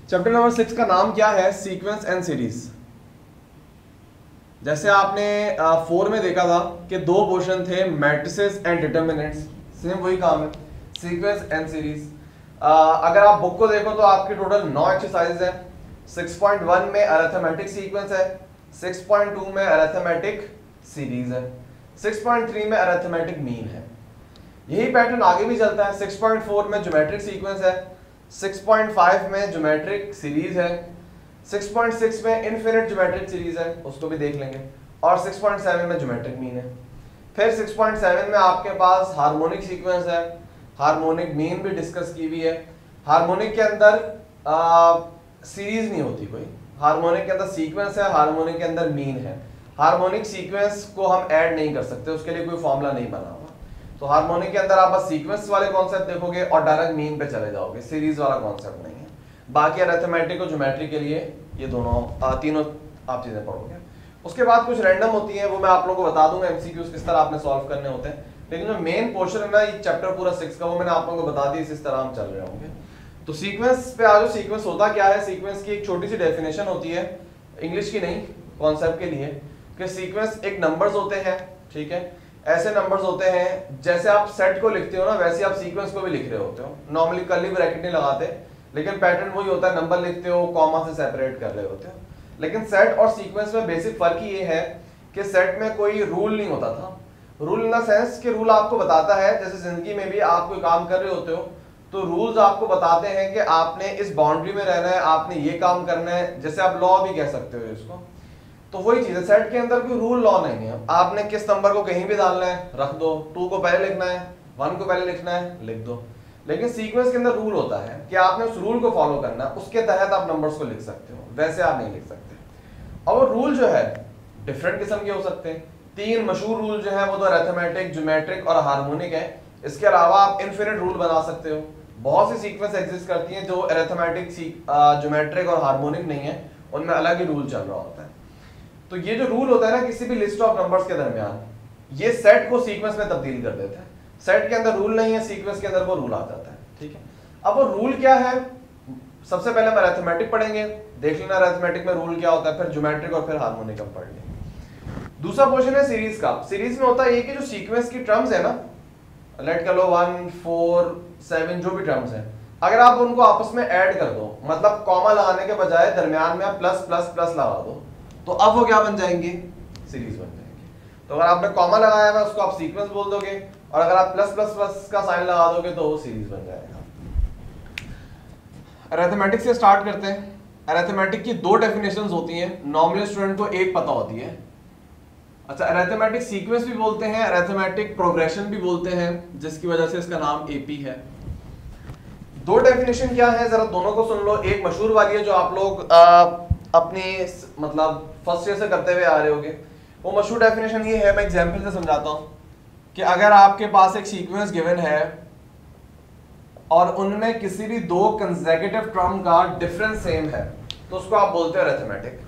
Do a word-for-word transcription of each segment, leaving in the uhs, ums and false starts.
Chapter number six का नाम क्या है? Sequence and series. जैसे आपने फोर में देखा था कि दो पोर्शन थे, मैट्रिसेस एंड डिटर्मिनेंट्स, सेम वही काम है, सीक्वेंस एंड सीरीज। अगर आप बुक को देखो तो आपके टोटल नौ एक्सरसाइज है। सिक्स पॉइंट वन में अरिथमेटिक सीक्वेंस है, सिक्स पॉइंट टू में अरिथमेटिक सीरीज है, सिक्स पॉइंट थ्री में अरिथमेटिक मीन है। यही पैटर्न आगे भी चलता है। सिक्स पॉइंट फोर में ज्योमेट्रिक सीक्वेंस है, सिक्स पॉइंट फाइव में ज्योमेट्रिक सीरीज है, सिक्स पॉइंट सिक्स में इनफिनिट ज्योमेट्रिक सीरीज है, उसको भी देख लेंगे, और सिक्स पॉइंट सेवन में ज्योमेट्रिक मीन है। फिर सिक्स पॉइंट सेवन में आपके पास हार्मोनिक सीक्वेंस है, हार्मोनिक मीन भी डिस्कस की हुई है। हार्मोनिक के अंदर सीरीज नहीं होती कोई, हार्मोनिक के अंदर सीक्वेंस है, हार्मोनिक के अंदर मीन है। हार्मोनिक सीक्वेंस को हम ऐड नहीं कर सकते, उसके लिए कोई फॉर्मूला नहीं बना हुआ। तो हार्मोनिक के अंदर आप बस सीक्वेंस वाले कॉन्सेप्ट देखोगे और डायरेक्ट मीन पे चले जाओगे, सीरीज वाला कॉन्सेप्ट नहीं है। बाकी अरिथमेटिक और ज्योमेट्री के लिए ये दोनों आ, तीनों आप चीजें पढ़ोगे। उसके बाद कुछ रैंडम होती है, वो मैं आप लोगों को बता दूंगा एमसीक्यूज किस तरह आपने सॉल्व करने होते हैं। लेकिन जो मेन पोर्शन है ना ये चैप्टर पूरा सिक्स का, वो मैंने आप लोगों को बता दी, इस तरह हम चल रहे होंगे। तो सीक्वेंस पे आज सीक्वेंस होता क्या है? सीक्वेंस की एक छोटी सी डेफिनेशन होती है, इंग्लिश की नहीं, कॉन्सेप्ट के लिए, कि सीक्वेंस एक नंबर्स होते हैं, ठीक है, ऐसे नंबर्स होते हैं जैसे आप सेट को लिखते हो ना वैसे आप सीक्वेंस को भी लिख रहे होते हो। नॉर्मली कर्ली ब्रैकेट नहीं लगाते, लेकिन पैटर्न वही होता है, नंबर लिखते हो, कॉमा से सेपरेट कर रहे होते हो। लेकिन सेट और सीक्वेंस में बेसिक फर्क ये है कि सेट में कोई रूल नहीं होता था। रूल इन द सेंस कि रूल आपको बताता है, जैसे जिंदगी में भी आप कोई काम कर रहे होते हो तो रूल्स आपको बताते हैं कि आपने इस बाउंड्री में रहना है, आपने ये काम करना है, जैसे आप लॉ भी कह सकते हो इसको। तो वही चीज है, सेट के अंदर कोई रूल लॉ नहीं है, आपने किस नंबर को कहीं भी डालना है रख दो, टू को पहले लिखना है, वन को पहले लिखना है लिख दो। लेकिन सीक्वेंस के अंदर रूल होता है कि आपने उस रूल को फॉलो करना है, उसके तहत आप नंबर्स को लिख सकते हो, वैसे आप नहीं लिख सकते। और रूल जो है डिफरेंट किस्म के हो सकते हैं। तीन मशहूर रूल जो है वो तो अरिथमेटिक, ज्योमेट्रिक और हार्मोनिक है। इसके अलावा आप इनफिनिट रूल बना सकते हो। बहुत सी सीक्वेंस एग्जिस्ट करती हैं जो अरिथमेटिक, ज्योमेट्रिक और हार्मोनिक नहीं है, उनमें अलग ही रूल चल रहा होता है। तो ये जो रूल होता है ना किसी भी लिस्ट ऑफ नंबर्स के दरमियान, ये सेट को सीक्वेंस में तब्दील कर देता है। सेट के अंदर रूल नहीं है, सीक्वेंस के अंदर वो रूल आ जाता है, ठीक है। अब वो रूल क्या है? सबसे पहले हम अरिथमेटिक पढ़ेंगे, देख लेना अरिथमेटिक में रूल क्या होता है, फिर ज्योमेट्रिक और फिर हार्मोनिक हम पढ़ लेंगे। दूसरा पोर्शन है सीरीज का। सीरीज में होता है ये कि जो सीक्वेंस की टर्म्स है ना, लेट कर लो वन, फोर, सेवन, जो भी टर्म्स हैं, अगर आप उनको आपस में ऐड कर दो, मतलब कॉमा लगाने के बजाय दरमियान में आप प्लस प्लस प्लस लगा दो, तो अब वो क्या बन जाएंगे? सीरीज बन जाएंगे। तो अगर आपने कॉमा लगाया है उसको आप सीक्वेंस बोल दोगे, और अगर आप प्लस प्लस प्लस का साइन लगा दोगे तो वो सीरीज बन जाएगा। अरिथमेटिक से स्टार्ट करते हैं। अरिथमेटिक की दो डेफिनेशंस होती हैं, नॉर्मली स्टूडेंट को एक पता होती है। अच्छा, अरिथमेटिक सीक्वेंस भी बोलते हैं, अरिथमेटिक प्रोग्रेशन भी बोलते हैं, जिसकी वजह से इसका नाम एपी है। दो डेफिनेशन क्या है जरा दोनों को सुन लो। एक मशहूर वाली है जो आप लोग आ, अपनी मतलब फर्स्ट ईयर से करते हुए आ रहे होगे। वो मशहूर डेफिनेशन ये है, मैं एग्जांपल से समझाता हूं, कि अगर आपके पास एक सीक्वेंस गिवन है और उनमें किसी भी दो कंसेक्यूटिव टर्म का डिफरेंस सेम है तो उसको आप बोलते हो अरिथमेटिक।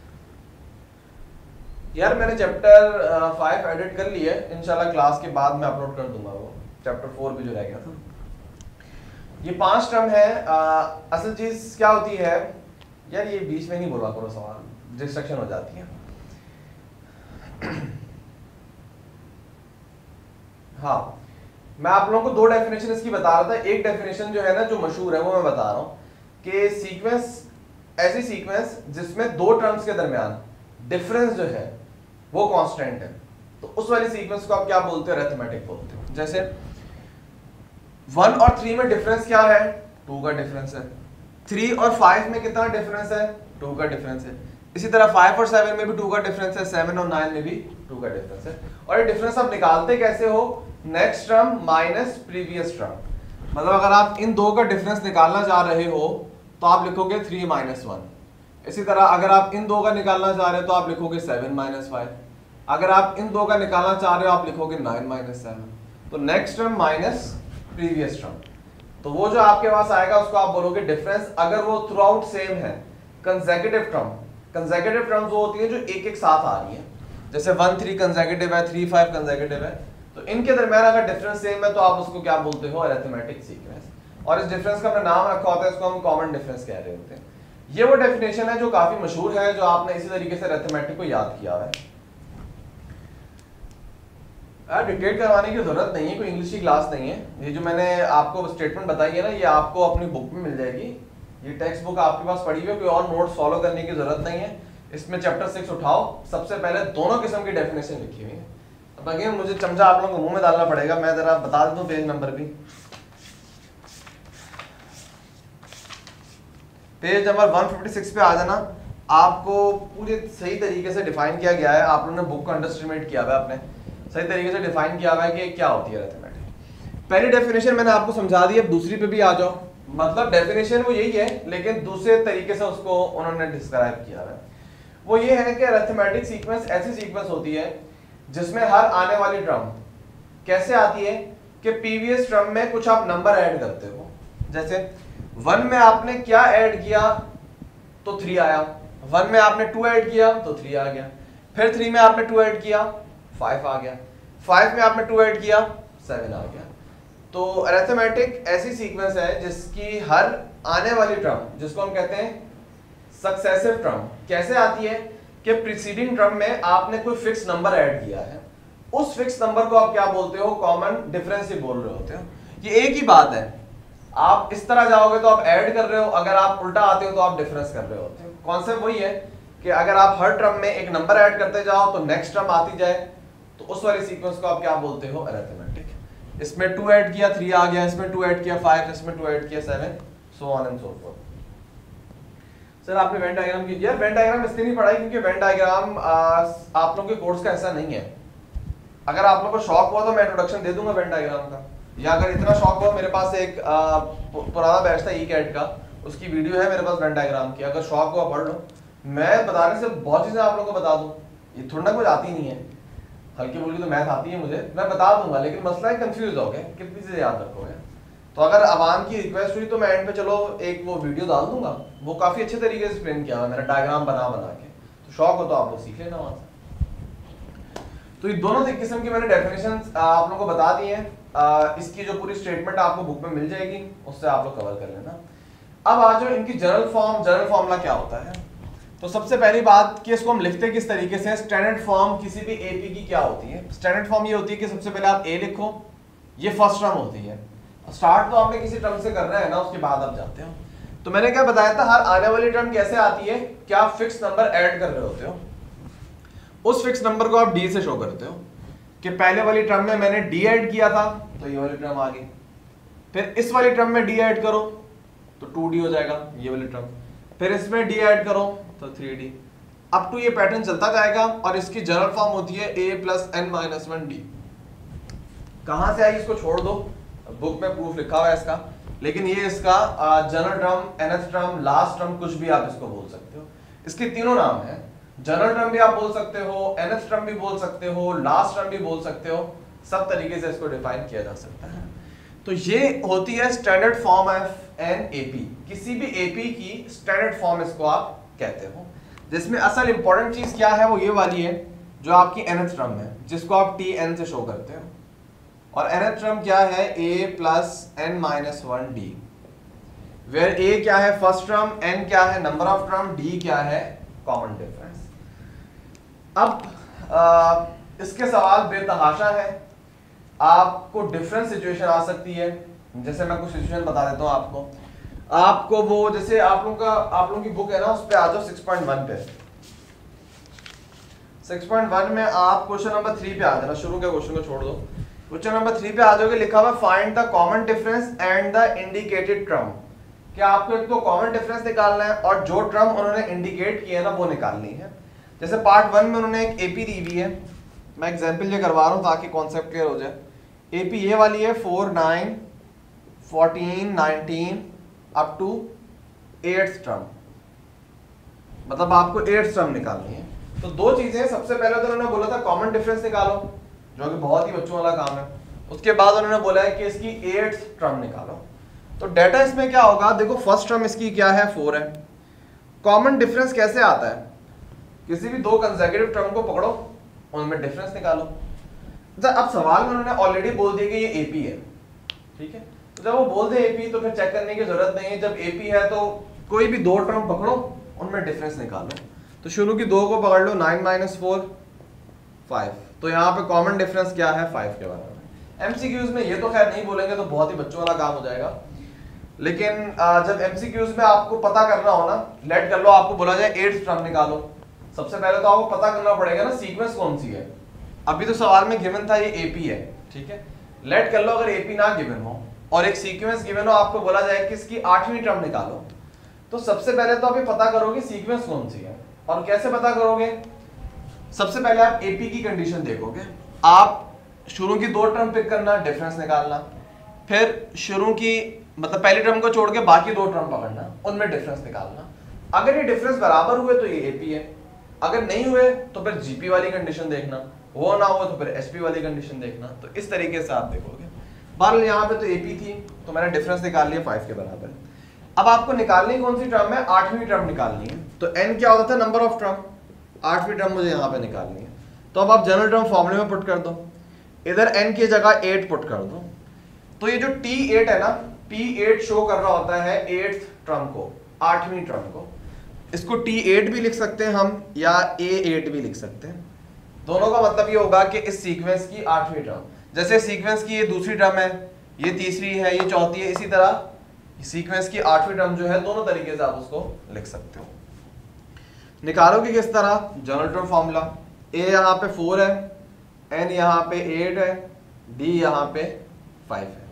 यार मैंने चैप्टर फाइव एडिट कर लिया है, इंशाल्लाह क्लास के बाद मैं अपलोड कर दूंगा वो चैप्टर फोर भी जो रह गया था। ये पांच टर्म है। आ, असल चीज क्या होती है यार, ये बीच में नहीं बोला करो सवाल, डिस्ट्रक्शन हो जाती है। हाँ, मैं आप लोगों को दो डेफिनेशन इसकी बता रहा था। एक डेफिनेशन जो है ना जो मशहूर है वो मैं बता रहा हूं कि सीक्वेंस, ऐसी सीक्वेंस जिसमें दो टर्म्स के दरमियान डिफरेंस जो है वो कांस्टेंट है, तो उस वाली सीक्वेंस को आप क्या बोलते हो? अरिथमेटिक बोलते हो। जैसे वन और थ्री में डिफरेंस क्या है? टू का डिफरेंस है। थ्री और फाइव में कितना डिफरेंस है? टू का डिफरेंस है। इसी तरह फाइव और सेवन में भी टू का डिफरेंस है, सेवन और नाइन में भी टू का डिफरेंस है। और ये डिफरेंस आप निकालते कैसे हो? Next term minus previous term. मतलब अगर आप इन दो का डिफरेंस निकालना चाह रहे हो तो आप लिखोगे थ्री माइनस वन। इसी तरह अगर आप इन दो का निकालना चाह रहे हो तो आप लिखोगे सेवन माइनस फाइव। अगर आप इन दो का निकालना चाह रहे हो आप लिखोगे नाइन माइनस सेवन। तो next term minus previous term, तो वो जो आपके पास आएगा उसको आप बोलोगे डिफरेंस। अगर वो थ्रू आउट सेम है, कंसेक्यूटिव टर्म, कंसेक्यूटिव टर्म्स वो होती है जो एक एक साथ आ रही है, जैसे वन थ्री कंसेक्यूटिव है, थ्री फाइव कंसेक्यूटिव है, तो इनके दरमियान अगर डिफरेंस सेम है तो आप उसको क्या बोलते हो? Arithmetic sequence. और इस डिफरेंस का हमने नाम रखा होता है, इसको हम कॉमन डिफरेंस कह रहे होते हैं। ये वो डेफिनेशन है जो काफी मशहूर है, जो आपने इसी तरीके से अरिथमेटिक को याद किया है। डिक्टेट करवाने की जरूरत नहीं है, कोई इंग्लिश की क्लास नहीं है। ये जो मैंने आपको स्टेटमेंट बताई है ना, ये आपको अपनी बुक में मिल जाएगी। ये टेक्स्ट बुक आपके पास पड़ी हुई है, कोई और नोट्स फॉलो करने की जरूरत नहीं है। इसमें चैप्टर सिक्स उठाओ, सबसे पहले दोनों किस्म की डेफिनेशन लिखी हुई है। अब अगेन मुझे चमचा आप लोगों को मुंह में डालना पड़ेगा, मैं जरा बता देता हूँ पेज नंबर भी। Page number one fifty six पे आ जाना। आपको पूरे सही तरीके से डिफाइन किया गया है, आप लोगों ने बुक को अंडरस्टिमेट किया हुआ है, आपने सही तरीके से डिफाइन किया हुआ है कि क्या होती है अरिथमेटिक। पहली डेफिनेशन मैंने आपको समझा दी, अब दूसरी पे भी आ जाओ। मतलब डेफिनेशन वो यही है, लेकिन दूसरे तरीके से उसको उन्होंने डिस्क्राइब किया है। वो ये है कि अरिथमेटिक सीक्वेंस ऐसी सीक्वेंस होती है जिसमें हर आने वाली टर्म कैसे आती है कि प्रीवियस टर्म में कुछ आप नंबर ऐड करते हो। जैसे वन में आपने क्या ऐड किया तो थ्री आया, वन में आपने टू ऐड किया तो थ्री आ गया, फिर थ्री में आपने टू ऐड किया फाइव आ गया, फाइव में आपने टू ऐड किया सेवन आ गया। तो अरिथमेटिक ऐसी सीक्वेंस है जिसकी हर आने वाली टर्म, जिसको हम कहते हैं सक्सेसिव टर्म, कैसे आती है कि प्रीसीडिंग टर्म में आपने कोई फिक्स नंबर ऐड किया है, उस फिक्स नंबर को आप क्या बोलते हो, कॉमन डिफरेंस ही बोल रहे होते हो। ये एक ही बात है, आप इस तरह जाओगे तो आप ऐड कर रहे हो, अगर आप उल्टा आते हो तो आप डिफरेंस कर रहे होते हो। कॉन्सेप्ट वही है कि अगर आप हर टर्म में एक नंबर ऐड करते जाओ तो नेक्स्ट टर्म आती जाए, तो उस वाली सीक्वेंस को आप क्या बोलते हो, अरिथमेटिक। इसमें टू ऐड किया थ्री आ गया, इसमें टू ऐड किया फाइव, इसमें टू ऐड किया seven, so on and so forth. Sir आपने वेन डायग्राम की, यार वेन डायग्राम इसलिए नहीं पढ़ाई क्योंकि वेन डायग्राम आप लोगों के कोर्स का ऐसा नहीं है। अगर आप लोगों को शौक हुआ तो मैं इंट्रोडक्शन दे दूंगा वेन डायग्राम का, या अगर इतना शौक हुआ, मेरे पास एक आ, पुराना बैच था ई कैट का, उसकी वीडियो है मेरे पास वेन डायग्राम की, अगर शौक हुआ पढ़ लो। मैं बताने से बहुत चीजें आप लोगों को बता दूं, ये थोड़ा ना कुछ आती नहीं है। हल्की फुल्की तो मैथ आती है मुझे, मैं बता दूंगा, लेकिन मसला है कंफ्यूज हो गए कितनी चीजें याद रखोगे। तो अगर अवाम की रिक्वेस्ट हुई तो मैं एंड पे चलो एक वो वीडियो डाल दूंगा, वो काफी अच्छे तरीके से एक्सप्लेन किया है मैंने, डायग्राम बना बना के। तो शौक हो तो आप लोग सीख लेना वहां से। तो ये दोनों किस्म की मैंने डेफिनेशन आप लोगों को बता दी है। इसकी जो पूरी स्टेटमेंट आपको बुक में मिल जाएगी, उससे आप लोग कवर कर लेना। अब आ जाओ इनकी जनरल फॉर्म, जनरल फॉर्मूला क्या होता है। तो सबसे पहली बात कि इसको हम लिखते किस तरीके से, स्टैंडर्ड फॉर्म किसी भी एपी की क्या होती है। स्टैंडर्ड फॉर्म ये होती है कि सबसे पहले आप ए लिखो, ये फर्स्ट टर्म होती है। स्टार्ट तो आपने किसी टर्म से करना है ना, उसके बाद आप जाते हो। तो मैंने क्या बताया था, हर आने वाली टर्म कैसे आती है, क्या फिक्स नंबर ऐड कर रहे होते हो, उस फिक्स नंबर को आप डी से शो करते हो कि पहले वाली टर्म में मैंने डी ऐड किया था तो ये वाली टर्म आ गई, फिर इस वाली टर्म में डी ऐड करो तो टू डी हो जाएगा ये वाली टर्म, फिर इसमें डी ऐड करो तो थ्री डी, अप टू ये पैटर्न चलता जाएगा। और इसकी जनरल फॉर्म होती है a plus n minus one d. कहां से आई इसको छोड़ दो, बुक में प्रूफ लिखा हुआ है इसका, लेकिन ये इसका general term, nth term, last term, कुछ भी आप इसको बोल सकते हो। इसके तीनों नाम हैं, जनरल टर्म भी आप बोल सकते हो, एनथ टर्म भी बोल सकते हो, लास्ट टर्म भी बोल सकते हो, सब तरीके से इसको डिफाइन किया जा सकता है। तो ये होती है standard form of an AP, किसी भी एपी की स्टैंडर्ड फॉर्म इसको आप कहते हो। जिसमें असल इंपॉर्टेंट चीज क्या है, वो ये वाली है जो आपकी एनथ टर्म है, जिसको आप टी एन से शो करते हो। और nth टर्म क्या है, a plus n minus one d, where a क्या है फर्स्ट टर्म, n क्या है नंबर ऑफ टर्म, d क्या है कॉमन डिफरेंस। अब आ, इसके सवाल बेतहाशा है, आपको डिफरेंट सिचुएशन आ सकती है। जैसे मैं कुछ सिचुएशन बता देता हूँ आपको आपको वो जैसे आप लोगों का आप लोगों की बुक है ना, उस पे आ जाओ सिक्स पॉइंट वन पे। सिक्स पॉइंट वन में आप क्वेश्चन नंबर थ्री पे आ जाना, शुरू के क्वेश्चन को छोड़ दो, क्वेश्चन नंबर थ्री पे आ जाओगे, लिखा हुआ find the common difference and the indicated term. क्या आपको एक तो कॉमन डिफरेंस निकालना है और जो टर्म उन्होंने इंडिकेट किया है ना वो निकालनी है। जैसे पार्ट वन में उन्होंने एक एपी दी हुई है, मैं एग्जांपल ये करवा रहा हूँ ताकि कॉन्सेप्ट क्लियर हो जाए। एपी ये वाली है four nine fourteen nineteen up to eighth term, मतलब आपको एट्थ टर्म निकालनी है। तो दो चीजें, सबसे पहले तो उन्होंने बोला था कॉमन डिफरेंस निकालो, जो कि बहुत ही बच्चों वाला काम है। उसके बाद उन्होंने बोला है कि इसकी एट्थ टर्म निकालो। तो डेटा इसमें क्या होगा, देखो फर्स्ट टर्म इसकी क्या है, फोर है। कॉमन डिफरेंस कैसे आता है, किसी भी दो कंसेक्यूटिव टर्म को पकड़ो, उनमें डिफरेंस निकालो। अब सवाल में उन्होंने ऑलरेडी बोल दिया कि ये एपी है, ठीक है। तो तो जब वो बोल दे एपी तो फिर चेक करने की जरूरत नहीं है। जब एपी है तो कोई भी दो टर्म पकड़ो, उनमें डिफरेंस निकालो। तो शुरू की दो को पकड़ लो, नाइन माइनस फोर फाइव, तो यहाँ पे कॉमन डिफरेंस क्या है, फाइव के बराबर। एमसीक्यूज में ये तो खैर नहीं बोलेंगे तो बहुत ही बच्चों वाला काम हो जाएगा, लेकिन जब एमसीक्यूज में आपको पता करना हो ना, लेट कर लो आपको बोला जाए एट्थ टर्म निकालो, सबसे पहले तो आपको पता करना पड़ेगा ना सीक्वेंस कौन सी है। अभी तो सवाल में गिवन था ये एपी है, ठीक है। लेट कर लो अगर एपी ना गिवन हो और एक सीक्वेंस गिवन हो, आपको बोला जाए कि इसकी आठवीं टर्म निकालो, तो सबसे पहले तो आप पता करोगे सीक्वेंस कौन सी है। और कैसे पता करोगे, सबसे पहले आप एपी की कंडीशन देखोगे। आप शुरू की दो टर्म पिक करना, डिफरेंस निकालना, फिर शुरू की मतलब पहली टर्म को छोड़ के बाकी दो टर्म पकड़ना, उनमें डिफरेंस निकालना। अगर ये डिफरेंस बराबर हुए तो ये एपी है, अगर नहीं हुए तो फिर जीपी वाली कंडीशन देखना, वो ना हो तो फिर एसपी वाली कंडीशन देखना। तो इस तरीके से आप देखोगे। बहरहाल यहाँ पे तो एपी थी तो मैंने डिफरेंस निकाल लिया फाइव के बराबर। अब आपको निकालनी कौन सी टर्म है, आठवीं टर्म निकालनी है। तो एन क्या होता था, नंबर ऑफ टर्म, आठवीं टर्म मुझे यहाँ पे निकालनी है। तो अब आप जनरल टर्म फॉर्मूले में पुट कर दो, इधर एन की जगह एट पुट कर दो। तो ये जो टी एट है ना, टी एट शो कर रहा होता है एट्थ टर्म को, आठवीं टर्म को। इसको टी एट भी लिख सकते हैं हम या ए एट भी लिख सकते हैं। दोनों का मतलब ये होगा कि इस सीक्वेंस की आठवीं टर्म, जैसे सीक्वेंस की ये दूसरी टर्म है, ये तीसरी है, ये चौथी है, इसी तरह सीक्वेंस की आठवीं टर्म जो है, दोनों तरीके से आप उसको लिख सकते हो। निकालोगे किस तरह, जनरल टर्म फॉर्मूला, ए यहाँ पे फोर है, एन यहाँ पे एट है, डी यहाँ पे फाइव है।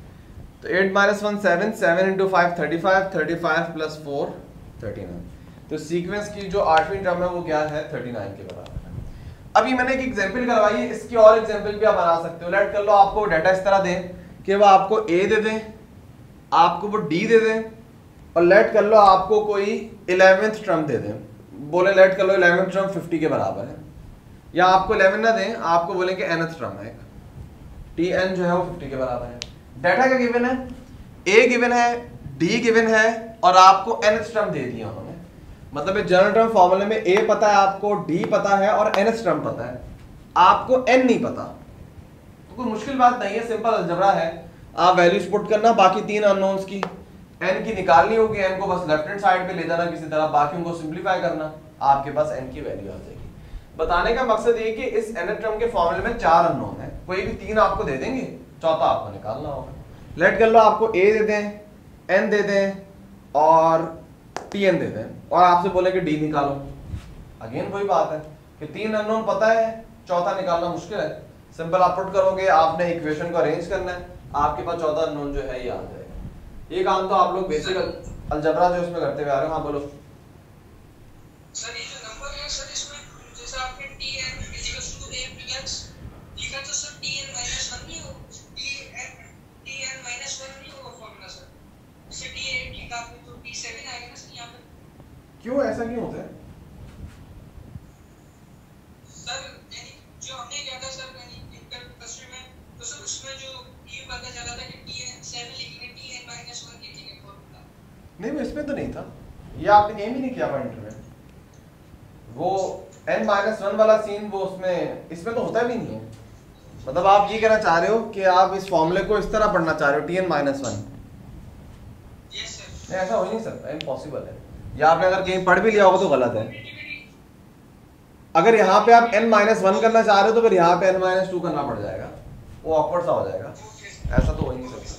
तो eight minus one seven, seven into five thirty five, thirty five plus four thirty nine. तो सीक्वेंस की जो आठवीं टर्म है वो क्या है, थर्टी नाइन के बराबर है। अभी मैंने एक एग्जांपल करवाई है, इसकी और एग्जांपल भी आप बना सकते हो। लेट कर लो आपको डाटा इस तरह दें कि वो आपको ए दे दें, आपको वो डी दे दें, और लेट कर लो आपको कोई इलेवेंथ टर्म दे दें, बोले लेट कर लो इलेवेंथ टर्म फिफ्टी के बराबर है, या आपको इलेवन ना दें, आपको बोले कि एनथ टर्म है, टी एन जो है वो फिफ्टी के बराबर है। डाटा क्या गिवन है, ए गिवन है, डी गिवन है, और आपको एनथ टर्म दे दिया उन्होंने। मतलब जनरल टर्म फॉर्मूले में ए पता है आपको, डी पता है और एनथ टर्म पता है, आपको एन नहीं पता। तो कोई मुश्किल बात नहीं है, सिंपल अलजेब्रा है। आप वैल्यूज पुट करना, बाकी तीन अननोन्स की एन की निकालनी होगी, एन को बस लेफ्ट हैंड साइड पे ले जाना किसी तरह, बाकी उनको सिंप्लीफाई करना, आपके पास एन की वैल्यू आ जाएगी। बताने का मकसद ये कि इस एनथ टर्म के फॉर्मूले में चार अननोन है, कोई भी तीन आपको दे देंगे, चौथा आपको निकालना होगा। लेट कर लो आपको ए दे दें, एन दे दें और टी एन दे दें, और आपसे बोले कि डी निकालो। अगेन वही बात है कि तीन अननोन पता है, चौथा निकालना मुश्किल है। सिंपल आप पुट करोगे, आपने इक्वेशन को अरेंज करना है, आपके पास चौथा अननोन जो है ये आ जाएगा। ये काम तो आप लोग बेसिक अलजेब्रा जो इसमें करते हुए आ रहे हो। हाँ बोलो सर, ये जो नंबर है सर, इसमें जैसे आपने tn equals to a plus लिखा, तो सर tn माइनस वन नहीं हो, tn tn माइनस वन नहीं होगा फॉर्मूला सर, इसे t एट लिखा आपने तो t सेवन आएगा ना सर यहाँ पे। क्यों ऐसा क्यों होता है सर? यानी जो हमने किया था सर, यानी इंटर फर्स्ट में, तो सर उसमें जो ये पता चला था कि tn सेवन लिखेंगे, tn माइनस वन लिखेंगे फॉर्मूला। नहीं, वो इसमें तो नहीं था, ये आपने एम ही नहीं किया पॉइंटर में। वो n माइनस वन वाला सीन वो उसमें, इसमें तो होता भी नहीं है। मतलब आप ये कहना चाह रहे हो कि आप इस फॉर्मूले को इस तरह पढ़ना चाह रहे हो, tn minus one. Yes sir. नहीं, ऐसा हो ही नहीं सकता, इम्पॉसिबल है। या आपने अगर कहीं पढ़ भी लिया होगा तो गलत है। अगर यहाँ पे आप n माइनस वन करना चाह रहे हो तो फिर यहाँ पे n माइनस टू करना पड़ जाएगा, वो ऑकवर्ड सा हो जाएगा। ऐसा तो हो ही नहीं सकता।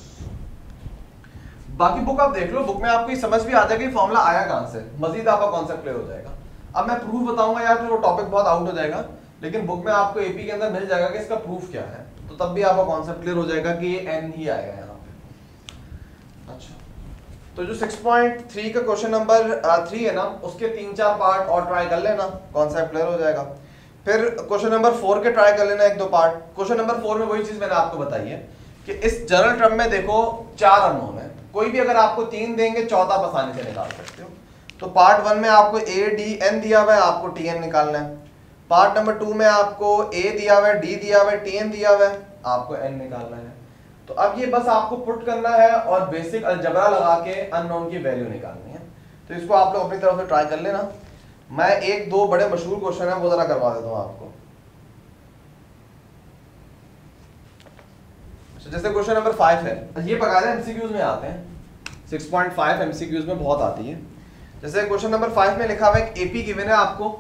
बाकी बुक आप देख लो, बुक में आपको समझ भी आ जाएगा फॉर्मूला आया कहां से, मजीद आपका कॉन्सेप्ट क्लियर हो जाएगा। अब मैं प्रूफ बताऊंगा यार तो वो टॉपिक बहुत आउट हो जाएगा, लेकिन बुक में आपको एपी के अंदर मिल जाएगा कि इसका प्रूफ क्या है, तो तब भी आपका कॉन्सेप्ट क्लियर हो जाएगा कि ये एन ही आएगा यहाँ पे। अच्छा, तो जो सिक्स पॉइंट थ्री का क्वेश्चन नंबर थ्री है ना, उसके तीन चार पार्ट और ट्राई कर लेना, कॉन्सेप्ट क्लियर हो जाएगा। फिर क्वेश्चन नंबर फोर के ट्राई कर लेना एक दो पार्ट। क्वेश्चन नंबर फोर में वही चीज मैंने आपको बताई है कि इस जनरल टर्म में देखो चार अननोन है, कोई भी अगर आपको तीन देंगे चौथा आप आसानी से निकाल सकते हो। तो पार्ट वन में आपको ए डी एन दिया हुआ है, आपको टी एन निकालना है। पार्ट नंबर टू में आपको ए दिया हुआ है, डी दिया हुआ है, टी एन दिया हुआ है, आपको एन निकालना है। तो अब ये बस आपको पुट करना है और बेसिक अलजबरा लगा के अननोन की वैल्यू निकालनी है। तो इसको आप लोग अपनी तरफ से ट्राई कर लेना। मैं एक दो बड़े मशहूर क्वेश्चन है वो जरा करवा देता हूँ आपको। तो जैसे क्वेश्चन नंबर फाइव है, ये बकायदा एमसीक्यूज में आते हैं, सिक्स पॉइंट फाइव एमसीक्यूज में बहुत आती है। जैसे क्वेश्चन नंबर फाइव में लिखा हुआ है एपी गिवन है आपको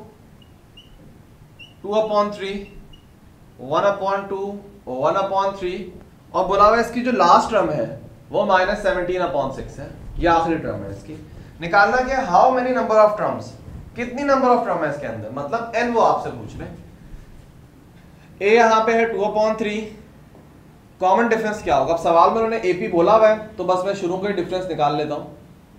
two upon three, one upon two, one upon three, और बोला हुआ है इसकी जो लास्ट टर्म है वो माइनस सेवनटीन अपॉन सिक्स है, ये आखिरी टर्म है इसकी। निकालना क्या, how many number of terms, कितनी नंबर ऑफ टर्म है इसके अंदर, मतलब एन वो आपसे पूछ रहे हैं। ए यहाँ पे है two upon three, common difference क्या होगा, अब सवाल में उन्होंने एपी बोला हुआ है तो बस मैं शुरू का डिफरेंस निकाल लेता हूं।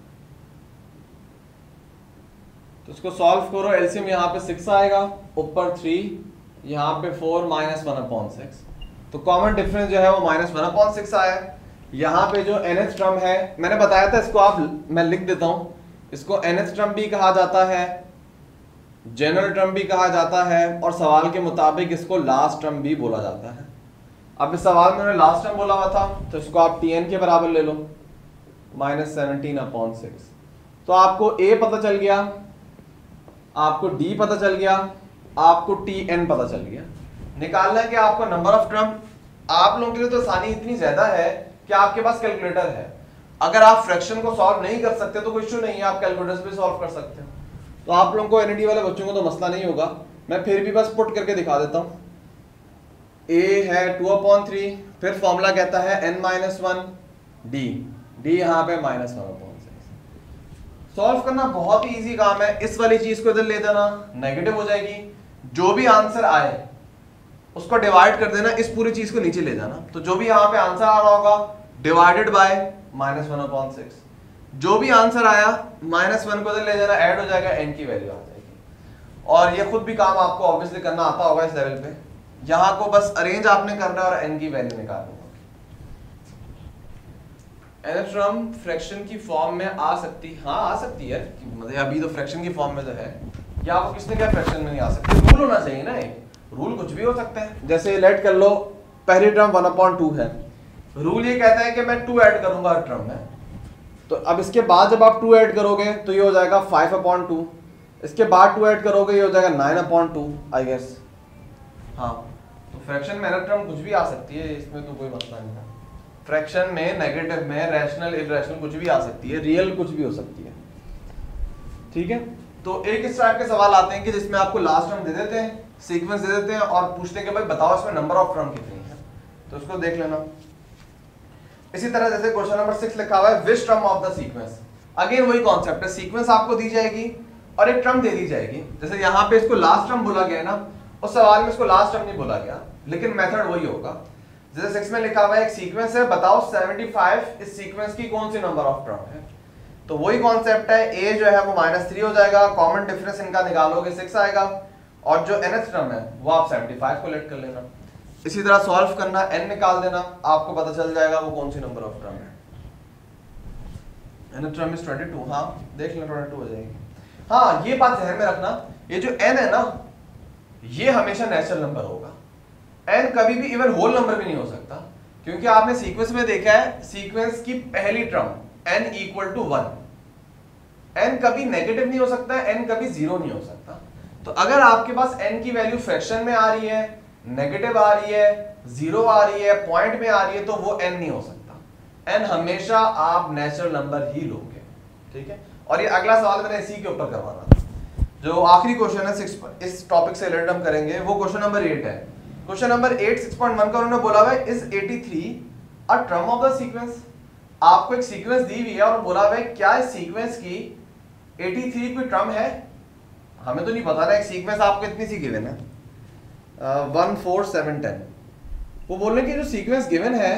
तो इसको सॉल्व करो, एलसीएम यहाँ पे सिक्स आएगा, ऊपर थ्री, यहाँ पे four, minus one upon six, तो कॉमन डिफरेंस जो है वो माइनस वन अपॉन सिक्स आया। यहाँ पे जो एनएच टर्म है मैंने बताया था, इसको आप, मैं लिख देता हूं, इसको एनएच टर्म भी कहा जाता है, जनरल टर्म भी कहा जाता है, और सवाल के मुताबिक इसको लास्ट टर्म भी बोला जाता है। अब इस सवाल में उन्होंने लास्ट टर्म बोला हुआ था तो इसको आप टी एन के बराबर ले लो, माइनस सेवनटीन अपॉन सिक्स। तो आपको ए पता चल गया, आपको डी पता चल गया, आपको टी एन पता चल गया। निकालना है कि आपको नंबर ऑफ टर्म, आप लोगों के लिए तो आसानी इतनी ज्यादा है कि आपके पास कैलकुलेटर है, अगर आप फ्रैक्शन को सॉल्व नहीं कर सकते तो कोई इश्यू नहीं है, आप कैलकुलेटर से भी सॉल्व कर सकते हो। तो आप लोगों को एनईडी वाले बच्चों को तो मसला नहीं होगा, मैं फिर भी बस पुट करके दिखा देता हूं। ए है टू अपॉन थ्री, फिर फॉर्मूला कहता है n minus one, d d यहाँ पे minus one upon six. Solve करना बहुत ही इजी काम है, इस वाली चीज को इधर ले देना, नेगेटिव हो जाएगी, जो भी आंसर आए उसको डिवाइड कर देना, इस पूरी चीज को नीचे ले जाना, तो जो भी यहाँ पे आंसर आ रहा होगा divided by minus one upon six, जो भी आंसर आया माइनस वन को इधर ले जाना, ऐड हो जाएगा, एन की वैल्यू आ जाएगी। और ये खुद भी काम आपको ऑब्वियसली करना आता होगा इस लेवल पे, यहां को बस अरेंज आपने करना है और एन की वैल्यू निकालनी होगी। एन टर्म फ्रैक्शन की फॉर्म में आ सकती, हाँ आ सकती है, मतलब अभी तो फ्रैक्शन की फॉर्म में तो है, या आपको किसने क्या फ्रैक्शन में नहीं आ सकती, रूल होना चाहिए ना, एक रूल कुछ भी हो सकता है। जैसे लेट कर लो पहली टर्म वन अपॉन टू है, रूल ये कहता है कि मैं टू ऐड करूंगा हर टर्म में, तो अब इसके बाद जब आप टू ऐड करोगे तो ये हो जाएगा फाइव अपॉन टू, इसके बाद टू ऐड करोगे ये हो जाएगा nine upon two I guess. हाँ, तो फ्रैक्शन में एरर टर्म कुछ भी आ सकती है, इसमें तो कोई मसला नहीं है। फ्रैक्शन में, नेगेटिव में, रैशनल, इरैशनल कुछ भी आ सकती है, रियल कुछ भी हो सकती है, ठीक है। तो एक इस टाइप के सवाल आते हैं कि जिसमें आपको लास्ट टर्म दे देते हैं, सीक्वेंस दे देते हैं और पूछते हैं कि भाई बताओ इसमें नंबर ऑफ टर्म कितनी है, तो उसको देख लेना। इसी तरह जैसे क्वेश्चन नंबर सिक्स लिखा हुआ है which term of the sequence, again वही कॉन्सेप्ट है, सीक्वेंस आपको दी जाएगी और एक टर्म दे दी जाएगी। जैसे यहाँ पे इसको लास्ट टर्म बोला गया ना, उस सवाल में इसको लास्ट टर्म नहीं बोला गया, लेकिन मेथड वही होगा। जैसे सिक्स में लिखा हुआ है एक सीक्वेंस है, बताओ सेवेंटी फाइव इस सीक्वेंस की कौन सी नंबर ऑफ टर्म है, तो वही कॉन्सेप्ट है, ए जो है वो माइनस थ्री हो जाएगा, कॉमन डिफरेंस इनका निकालोगे सिक्स आएगा, और जो एनएथ टर्म है वो आप सेवेंटी फाइव को लेट कर लेना। इसी तरह सॉल्व करना, एन निकाल देना, आपको पता चल जाएगा वो कौन सी नंबर ऑफ टर्म है। N term is twenty two, हाँ देख लेना ट्वेंटी टू हो जाएगी। हाँ ये बात ध्यान में रखना, ये जो एन है ना ये हमेशा नेचुरल नंबर होगा, एन कभी भी इवन होल नंबर भी नहीं हो सकता, क्योंकि आपने सीक्वेंस में देखा है सीक्वेंस की पहली term n equal to one, n कभी नेगेटिव नहीं हो सकता, एन कभी जीरो नहीं हो सकता। तो अगर आपके पास एन की वैल्यू फ्रैक्शन में आ रही है, नेगेटिव आ रही है, जीरो आ रही है, पॉइंट में आ रही है, तो वो एन नहीं हो सकता, एन हमेशा आप नेचुरल नंबर ही लोगे, ठीक है। और ये अगला सवाल मैंने इसी के ऊपर करवाना था, जो आखिरी क्वेश्चन है सिक्स इस टॉपिक से रिलेटेड हम करेंगे, वो क्वेश्चन नंबर एट है। Question number eight six point one का उन्होंने बोला हुआ है is eighty three a term of the sequence, आपको एक सीक्वेंस दी हुई है और बोला हुआ है क्या इस सीक्वेंस की एटी थ्री कोई टर्म है, हमें तो नहीं पता ना, एक सीक्वेंस आपको इतनी सी गिवन है वन फोर सेवन टेन, वो बोल रहे हैं कि जो सीक्वेंस गिवन है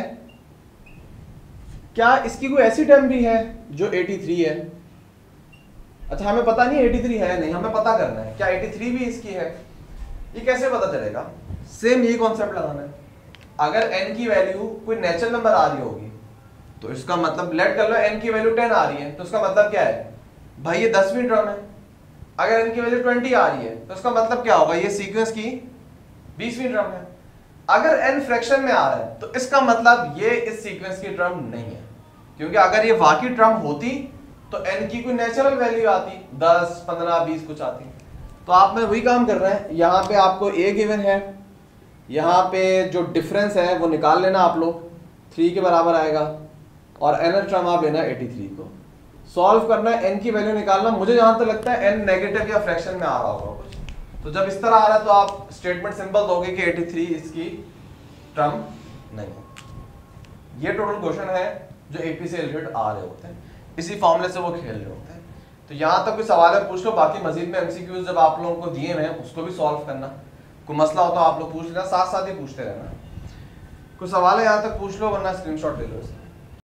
क्या इसकी कोई ऐसी टर्म भी है जो एटी थ्री है। अच्छा हमें पता नहीं एटी थ्री है नहीं, हमें पता करना है क्या एटी थ्री भी इसकी है, ये कैसे पता चलेगा। सेम यही कॉन्सेप्ट लगाना है, अगर n की वैल्यू कोई नेचुरल नंबर आ रही होगी तो इसका मतलब लेट कर लो n की वैल्यू टेन आ रही है तो इसका मतलब क्या है भाई ये दसवीं टर्म है, अगर n की वैल्यू ट्वेंटी आ रही है तो इसका मतलब क्या होगा ये सीक्वेंस की बीसवीं टर्म है, अगर n फ्रैक्शन में आ रहा है तो इसका मतलब ये इस सीक्वेंस की टर्म नहीं है, क्योंकि अगर ये वाकई टर्म होती तो n की कोई नेचुरल वैल्यू आती, दस पंद्रह बीस कुछ आती। तो आप में वही काम कर रहे हैं, यहाँ पे आपको a गिवन है, यहाँ पे जो डिफरेंस है वो निकाल लेना आप लोग, थ्री के बराबर आएगा और एन टर्म आप लेना एटी थ्री को सॉल्व करना है, एन की वैल्यू निकालना। मुझे जहां तक लगता है एन नेगेटिव या फ्रैक्शन में आ रहा होगा कुछ, तो जब इस तरह आ रहा है तो आप स्टेटमेंट सिंपल दोगे कि एटी थ्री इसकी टर्म नहीं है। ये टोटल क्वेश्चन है जो एपी से रिलेटेड आ रहे होते हैं, इसी फॉर्मूले से वो खेल रहे होते हैं। तो यहाँ तक कोई सवाल है पूछ लो, बाकी मजीद में एमसीक्यूज जब आप लोगों को दिए हैं उसको भी सॉल्व करना, कोई मसला हो तो आप लोग पूछ लेना, साथ साथ ही पूछते रहना। कोई सवाल है यहाँ तक पूछ लो वरना स्क्रीनशॉट ले लो इसका।